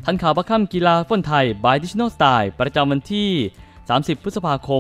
ทันข่าวบัคค่ำกีฬาฟุตบอลไทย by Digital Style ประจำวันที่ 30 พฤษภาคม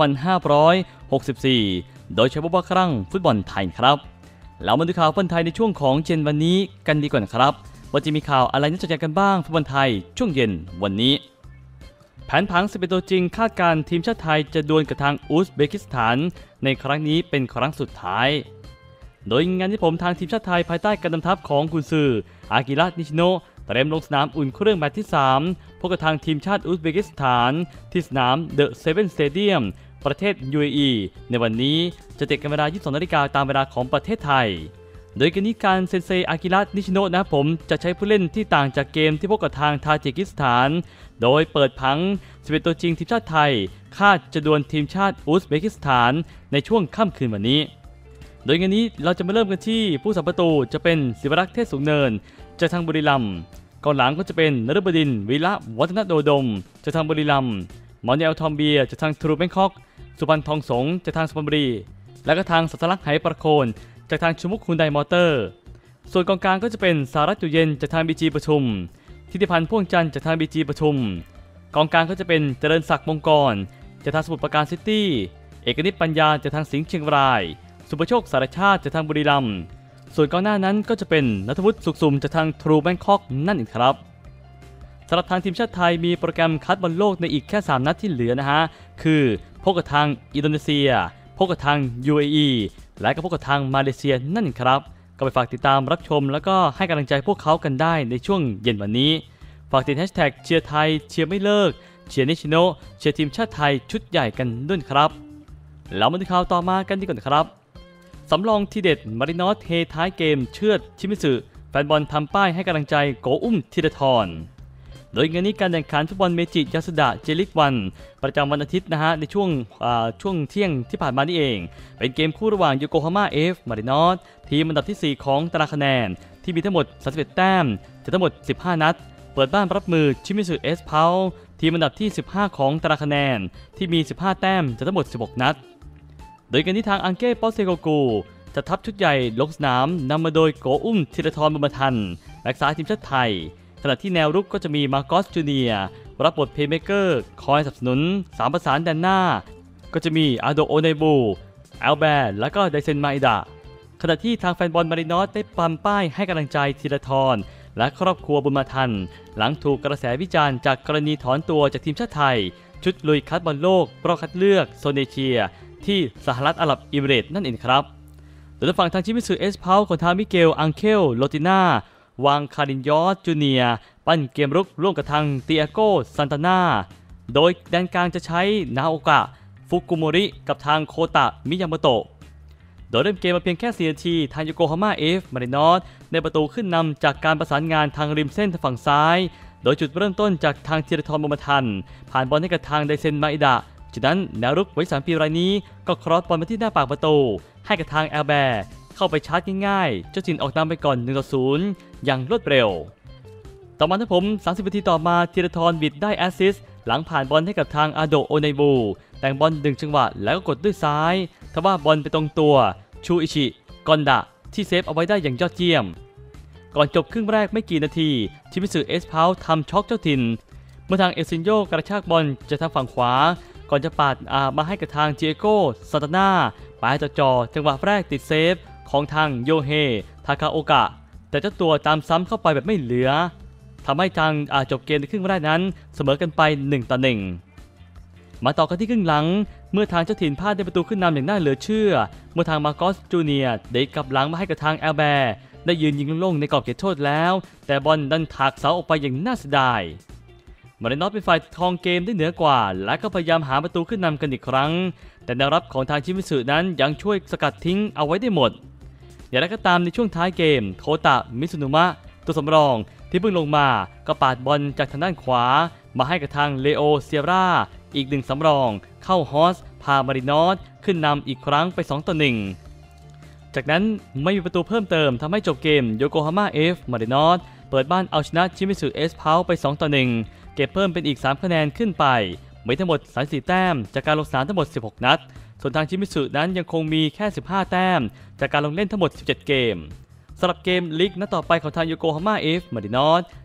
2564 โดยใช้บุบครั่งฟุตบอลไทยครับแล้วมาดูข่าวฟุตบอลไทยในช่วงของเย็นวันนี้กันดีกว่าครับว่าจะมีข่าวอะไรน่าสนใจกันบ้างฟุตบอลไทยช่วงเย็นวันนี้แผนผัง11ตัวจริงคาดการทีมชาติไทยจะดวลกับทางอุซเบกิสถานในครั้งนี้เป็นครั้งสุดท้ายโดยงานที่ผมทางทีมชาติไทยภายใต้การนำทัพของกุนซืออากิระนิชิโนะเตรียมลงสนามอุ่นเครื่องแมตช์ที่ 3 พบกับทางทีมชาติอุซเบกิสถานที่สนามเดอะเซเว่นสเตเดียมประเทศ UAE ในวันนี้จะเตะกันเวลา 22 นาฬิกาตามเวลาของประเทศไทยโดยการนี้การเซนเซอากิระนิชิโนะนะผมจะใช้ผู้เล่นที่ต่างจากเกมที่พบกับทางทาจิกิสถานโดยเปิดผัง11ตัวจริงทีมชาติไทยคาดจะดวลทีมชาติอุซเบกิสถานในช่วงค่ำคืนวันนี้โดยงานนี้เราจะมาเริ่มกันที่ผู้สัมประตูจะเป็นศิวรักษ์เทศสูงเนินจากทางบุรีรัมย์กองหลังก็จะเป็นนฤบดินทร์วิระวัฒนโดดมจากทางบุรีรัมย์มอนเอลทอมเบียจากทางทรูแบงคอกสุพรรณทองสงจากทางสุพรรณบุรีและก็ทางสัสลักไหประโคนจากทางชุมุกฮุนไดมอเตอร์ส่วนกองกลางก็จะเป็นสารัตอยู่เย็นจากทางบีจีปทุมทิติพันธ์พ่วงจันทร์จากทางบีจีปทุมกองกลางก็จะเป็นเจริญศักดิ์มงกรจากทางสมุทรปราการซิตี้เอกนิตปัญญาจากทางสิงห์เชียงรายสุภโชคสารชาติจากทางบุรีรัมย์ส่วนกองหน้านั้นก็จะเป็นณัฐวุฒิสุขสุมจากทางทรูแบงคอกนั่นเองครับสำหรับทางทีมชาติไทยมีโปรแกรมคัดบอลโลกในอีกแค่3นัดที่เหลือนะฮะคือพบกับทางอินโดนีเซียพบกับทาง UAE และก็พบกับทางมาเลเซียนั่นเองครับก็ไปฝากติดตามรับชมแล้วก็ให้กำลังใจพวกเขากันได้ในช่วงเย็นวันนี้ฝากติดแฮชแท็กเชียร์ไทยเชียร์ไม่เลิกเชียร์นิชิโนะเชียร์ทีมชาติไทยชุดใหญ่กันด้วยครับแล้วมาดูข่าวต่อมากันดีกว่าครับสำรองทีเด็ดมารินอสเทท้ายเกมเชือดชิมิสึแฟนบอลทำป้ายให้กำลังใจโกอุ้มธีรทรโดยงานนี้การแข่งขันฟุตบอลเมจิยาสุดะเจลิกวันประจำวันอาทิตย์นะฮะในช่วงเที่ยงที่ผ่านมานี่เองเป็นเกมคู่ระหว่างโยโกฮาม่าเอฟมารินอสทีมอันดับที่4ของตารางคะแนนที่มีทั้งหมด31แต้มจากทั้งหมด15นัดเปิดบ้านรับมือชิมิสึเอสเพาทีมอันดับที่15ของตารางคะแนนที่มี15แต้มจากทั้งหมด16นัดโดยกันที่ทางอังเก้ปอสเซโกกูจะทัพชุดใหญ่ลงสนามนำมาโดยโกอุ้มธีรทรบุญมาทันแบ็กซ้ายทีมชาติไทยขณะที่แนวรุกก็จะมีมาร์กอสจูเนียร์รับบทเพลย์เมเกอร์คอยสนับสนุน3ประสานแดนหน้าก็จะมีอาโดโอเนบูแอลแบร์และก็ไดเซนมาอิดะขณะที่ทางแฟนบอลมารินอสได้ปั๊มป้ายให้กำลังใจธีรทรและครอบครัวบุญมาทันหลังถูกกระแสวิจารณ์จากกรณีถอนตัวจากทีมชาติไทยชุดลุยคัดบอลโลกรอบคัดเลือกโซนเอเชียที่สหรัฐอาหรับเอมิเรตส์นั่นเองครับโดยฝั่งทางชิมิสึเอสเพาของทางมิเกลอังเคลโลติน่าวางคารินยอสจูเนียปั้นเกมรุกร่วมกับทางเตียโกซันตาน่าโดยแดนกลางจะใช้นาโอกะฟุกุโมริกับทางโคตะมิยาโมโตะโดยเริ่มเกมมาเพียงแค่4นาทีทางโยโกฮาม่าเอฟมารินอสในประตูขึ้นนำจากการประสานงานทางริมเส้นทางฝั่งซ้ายโดยจุดเริ่มต้นจากทางธีรทรบุญมาทันผ่านบอลให้กับทางไดเซนมาอิดะจากนั้นแนวรุกไว้3 ปีรายนี้ก็ครอสบอลมาที่หน้าปากประตูให้กับทางแอลแบร์เข้าไปชาร์จง่ายๆเจ้าถิ่นออกนำไปก่อน1-0อย่างรวดเร็วต่อมาทั้งผม30นาทีต่อมาธีรทรบิดได้แอสซิสต์หลังผ่านบอลให้กับทางอาโดโอเนบูแต่งบอลดึงจังหวะแล้วก็กดด้วยซ้ายทว่าบอลไปตรงตัวชูอิชิกอนดะที่เซฟเอาไว้ได้อย่างยอดเยี่ยมก่อนจบครึ่งแรกไม่กี่นาทีชิมิสึเอสเพาทำช็อกเจ้าถิ่นเมื่อทางเอซินโยกระชากบอลจะทางฝั่งขวาก่อนจะปาดมาให้กับทางเจโก้ซานตาน่าปลายจ่อจังหวะแรกติดเซฟของทางโยเฮทาคาโอกะแต่เจ้าตัวตามซ้ำเข้าไปแบบไม่เหลือทำให้ทางจบเกมในครึ่งแรกนั้นเสมอกันไป1-1มาต่อกันที่ครึ่งหลังเมื่อทางเจ้าถิ่นพลาดได้ประตูขึ้นนำอย่างน่าเหลือเชื่อเมื่อทางมาร์กอสจูเนียร์ได้กลับหลังมาให้กับทางแอลแบร์ได้ยืนยิงโล่งๆในกรอบเขตโทษแล้วแต่บอลดันถากเสาออกไปอย่างน่าเสียดายมารินอสเป็นฝ่ายครองเกมได้เหนือกว่าและก็พยายามหาประตูขึ้นนำกันอีกครั้งแต่แนวรับของทางชิมิสึนั้นยังช่วยสกัดทิ้งเอาไว้ได้หมดอย่างไรก็ตามในช่วงท้ายเกมโคตะมิซุนุมะตัวสำรองที่เพิ่งลงมาก็ปาดบอลจากทางด้านขวามาให้กับทางเลโอเซียร่าอีก1สำรองเข้าฮอสพามารินอสขึ้นนำอีกครั้งไป2-1จากนั้นไม่มีประตูเพิ่มเติมทำให้จบเกมโยโกฮาม่าเอฟมารินอสเปิดบ้านเอาชนะชิมิสึเอสเพาไป2-1เก็บเพิ่มเป็นอีก3คะแนนขึ้นไปมีทั้งหมด34แต้มจากการลงสนามทั้งหมด16นัดส่วนทางชิมิสึนั้นยังคงมีแค่15แต้มจากการลงเล่นทั้งหมด17เกมสำหรับเกมลีกนัดต่อไปของทางโยโกฮาม่าเอฟมารินอส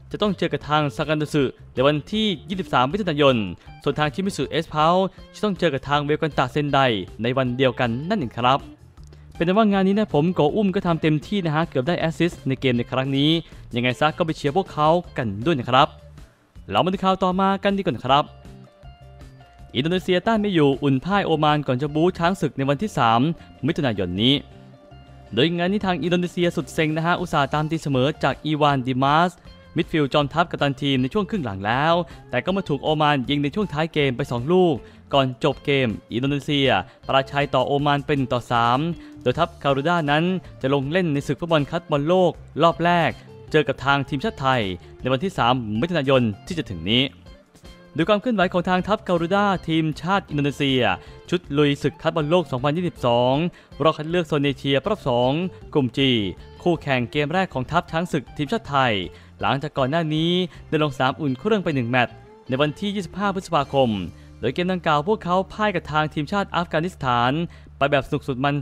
จะต้องเจอกับทางซากาโตสึในวันที่ 23 มิถุนายนส่วนทางชิมิสึเอสพาวจะต้องเจอกับทางเวกันตะเซนไดในวันเดียวกันนั่นเองครับเป็นว่างานนี้นะผมโกอุ้มก็ทำเต็มที่นะฮะเกือบได้แอสซิสต์ในเกมในครั้งนี้ยังไงซะก็ไปเชียร์พวกเขากันด้วยนะครับเรามาดูข่าวต่อมากันดีกว่าครับอินโดนีเซียต้านไม่อยู่อุ่นพ่ายโอมานก่อนจะบู๊ช้างศึกในวันที่ 3 มิถุนายนนี้โดยงานนี้ทางอินโดนีเซียสุดเซ็งนะฮะอุตส่าห์ตามตีเสมอจากอีวานดิมาสมิดฟิลด์จอมทัพกัปตันทีมในช่วงครึ่งหลังแล้วแต่ก็มาถูกโอมานยิงในช่วงท้ายเกมไป2ลูกก่อนจบเกมอินโดนีเซียประชัยต่อโอมานเป็น1-3โดยทัพคารูด้านั้นจะลงเล่นในศึกฟุตบอลคัดบอลโลกรอบแรกเจอกับทางทีมชาติไทยในวันที่ 3 มิถุนายนที่จะถึงนี้ดูความเคลื่อนไหวของทางทัพคารูด้าทีมชาติอินโดนีเซียชุดลุยศึกคัดบอลโลก 2022 รอบคัดเลือกโซนเอเชียรอบ 2 กลุ่ม G คู่แข่งเกมแรกของทัพช้างศึกทีมชาติไทยหลังจากก่อนหน้านี้ได้ลงสนามอุ่นเครื่องไป1แมตช์ในวันที่ 25 พฤษภาคมโดยเกมดังกล่าวพวกเขาพ่ายกับทางทีมชาติอัฟกานิสถานไปแบบสนุกสุดมัน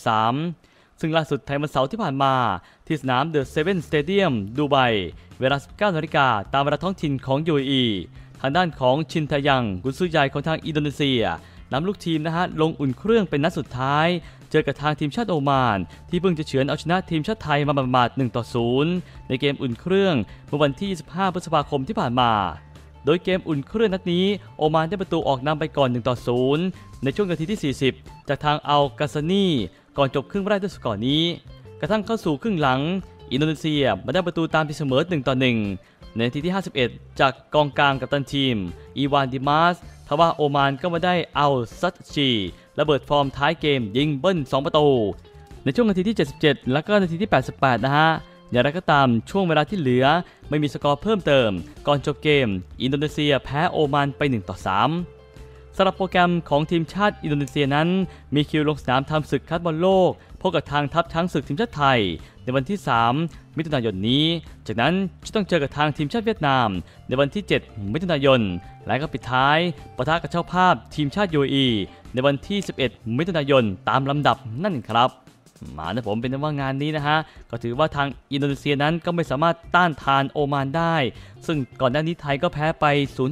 2-3 ซึ่งล่าสุดไทยวันเสาร์ที่ผ่านมาที่สนามเดอะเซเว่นสเตเดียมดูไบเวลา 19 นาฬิกาตามเวลาท้องถิ่นของ UAE ทางด้านของชินทยังกุนซือใหญ่ของทางอินโดนีเซียนำลูกทีมนะฮะลงอุ่นเครื่องเป็นนัดสุดท้ายเจอกับทางทีมชาติโอมานที่เพิ่งจะเฉือนเอาชนะทีมชาติไทยมาบาด1-0 ในเกมอุ่นเครื่องเมื่อวันที่ 25 พฤษภาคมที่ผ่านมาโดยเกมอุ่นเครื่องนัดนี้โอมานได้ประตูออกนำไปก่อน1-0 ในช่วงนาทีที่ 40 จากทางอัลกาซานีก่อนจบครึ่งแรกด้วยสกอร์นี้กระทั่งเข้าสู่ครึ่งหลังอินโดนีเซียมาได้ประตูตามตีเสมอ1-1 ในนาทีที่ 51 จากกองกลางกัปตันทีมอีวานดิมาสทว่าโอมานก็มาได้อัลซัตชีระเบิดฟอร์มท้ายเกมยิงเบิ้ล2 ประตูในช่วงนาทีที่ 77 และก็นาทีที่ 88 นะฮะอย่างไรก็ตามช่วงเวลาที่เหลือไม่มีสกอร์เพิ่มเติมก่อนจบเกมอินโดนีเซียแพ้โอมานไป1-3 สำหรับโปรแกรมของทีมชาติอินโดนีเซียนั้นมีคิวลงสนามทำศึกคัดบอลโลกพบกับทางทัพช้างศึกทีมชาติไทยในวันที่ 3 มิถุนายนนี้จากนั้นจะต้องเจอกับทางทีมชาติเวียดนามในวันที่ 7 มิถุนายนและก็ปิดท้ายปะทะกับเจ้าภาพทีมชาติ UAE ในวันที่ 11 มิถุนายนตามลำดับนั่นครับมานะผมเป็นว่างานนี้นะฮะก็ถือว่าทางอินโดนีเซียนั้นก็ไม่สามารถต้านทานโอมานได้ซึ่งก่อนหน้านี้ไทยก็แพ้ไป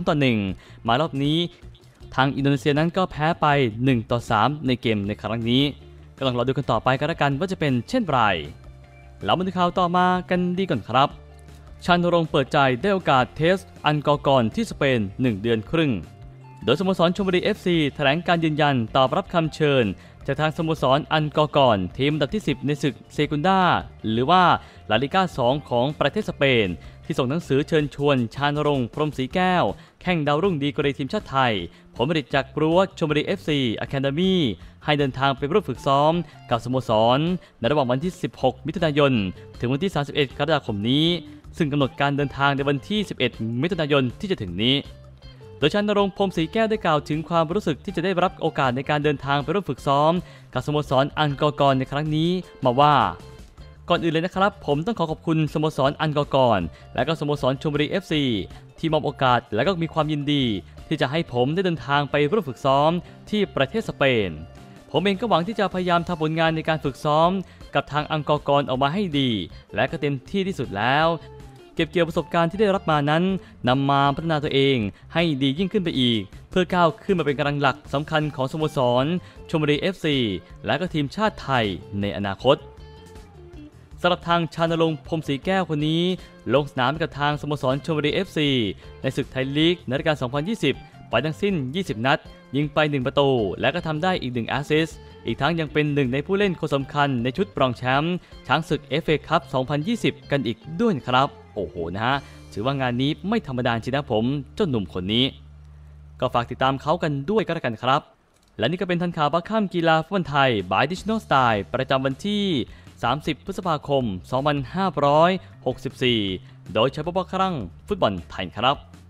0-1 มารอบนี้ทางอินโดนีเซียนั้นก็แพ้ไป1-3 ในเกมในครั้งนี้ก็ต้องรอดูกันต่อไปกันละกันว่าจะเป็นเช่นไรแล้วมาดูข่าวต่อมากันดีก่อนครับชานรงค์เปิดใจได้โอกาสเทสอันกอร์กอนที่สเปน1 เดือนครึ่งโดยสโมสรชลบุรี FC แถลงการยืนยันตอบรับคำเชิญจากทางสโมสรอันกอร์กอนทีมอันดับที่ 10 ในศึกเซกุนดาหรือว่าลาลิก้า 2 ของประเทศสเปนที่ส่งหนังสือเชิญชวนชานรงค์พรหมศรีแก้วแข่งดาวรุ่งดีกรีทีมชาติไทยผลผลิตจากรั้วชลบุรี FC Academy ให้เดินทางไปร่วมฝึกซ้อมกับสโมสรในระหว่างวันที่ 16 มิถุนายนถึงวันที่ 31 กรกฎาคมนี้ซึ่งกำหนดการเดินทางในวันที่ 11 มิถุนายนที่จะถึงนี้โดยชานรงค์พรหมศรีแก้วได้กล่าวถึงความรู้สึกที่จะได้รับโอกาสในการเดินทางไปร่วมฝึกซ้อมกับสโมสรอันกอร์กอนในครั้งนี้มาว่าก่อนอื่นเลยนะครับผมต้องขอบคุณสโมสรอันกอร์กอนและก็สโมสรชลบุรี FC ที่มอบโอกาสและก็มีความยินดีที่จะให้ผมได้เดินทางไปร่วมฝึกซ้อมที่ประเทศสเปนผมเองก็หวังที่จะพยายามทำผลงานในการฝึกซ้อมกับทางอันกอร์กอนออกมาให้ดีและก็เต็มที่ที่สุดแล้วเก็บเกี่ยวประสบการณ์ที่ได้รับมานั้นนำมาพัฒนาตัวเองให้ดียิ่งขึ้นไปอีกเพื่อก้าวขึ้นมาเป็นกำลังหลักสำคัญของสโมสรชลบุรี FC และก็ทีมชาติไทยในอนาคตสำหรับทางชานรงค์พรหมศรีแก้วคนนี้ลงสนามกับทางสโมสรชลบุรี FC ในศึกไทยลีกในฤดูกาล 2020 ไปทั้งสิ้น 20 นัดยิงไป 1 ประตูและก็ทำได้อีก 1 แอสซิสต์อีกทั้งยังเป็นหนึ่งในผู้เล่นคนสำคัญในชุดรองแชมป์ช้างศึก FA Cup 2020 กันอีกด้วยครับโอ้โหนะฮะถือว่างานนี้ไม่ธรรมดาจริงนะผมเจ้าหนุ่มคนนี้ก็ฝากติดตามเขากันด้วยก็แล้วกันครับและนี่ก็เป็นทันข่าวบัคค่ำกีฬาฟุตบอลไทย by Digital Style ประจำวันที่ 30 พฤษภาคม 2564 โดยใช้โปรแกรมฟุตบอลไทยครับ